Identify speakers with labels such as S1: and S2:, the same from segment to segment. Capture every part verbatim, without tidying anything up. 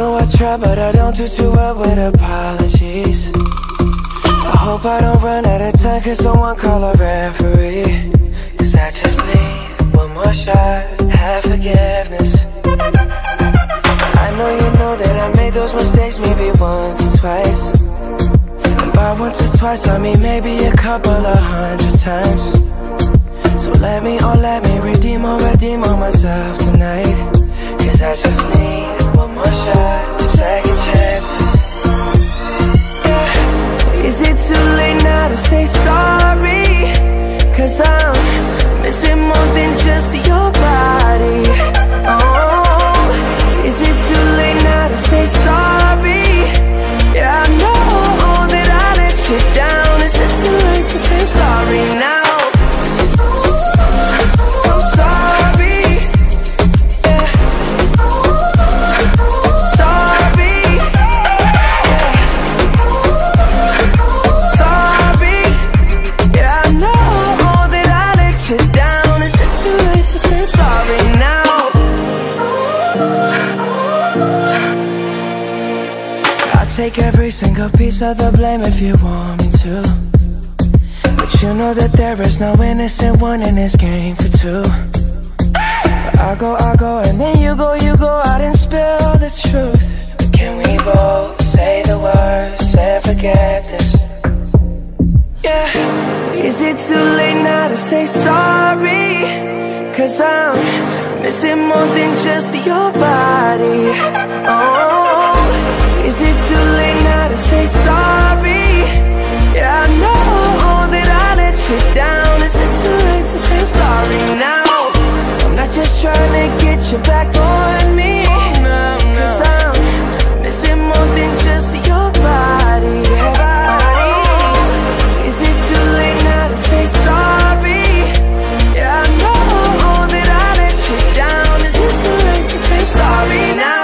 S1: know I try, but I don't do too well with apologies. I hope I don't run out of time, cause someone call a referee. Cause I just need one more shot, have forgiveness. I know you know that I made those mistakes maybe once or twice. And by once or twice I mean maybe a couple of hundred times. So let me, oh let me redeem or redeem on myself tonight. Cause I just need one more shot, second chances. Yeah. Is it too late now to say sorry? Cause I'm missing more than just your body. Oh, is it too late now to say sorry? Yeah, I know that I let you down. Is it too late to say sorry now? Take every single piece of the blame if you want me to. But you know that there is no innocent one in this game for two. But I go, I go, and then you go, you go out and spill the truth. But can we both say the words and forget this? Yeah. Is it too late now to say sorry? Cause I'm missing more than just your body. Oh, is it too late now to say sorry? Yeah, I know that I let you down. Is it too late to say I'm sorry now? I'm not just trying to get you back on me. Cause I'm missing more than just your body. Oh, is it too late now to say sorry? Yeah, I know that I let you down. Is it too late to say I'm sorry now?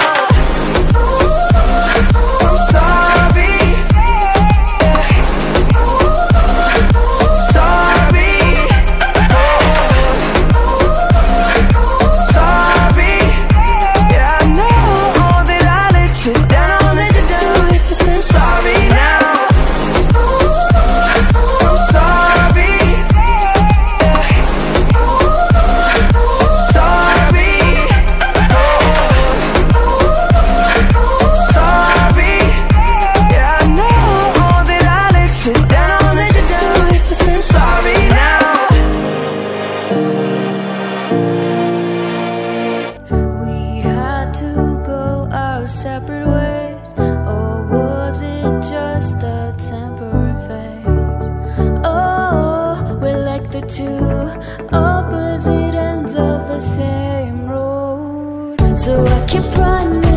S2: Separate ways, or was it just a temporary phase? Oh, we're like the two opposite ends of the same road. So I keep running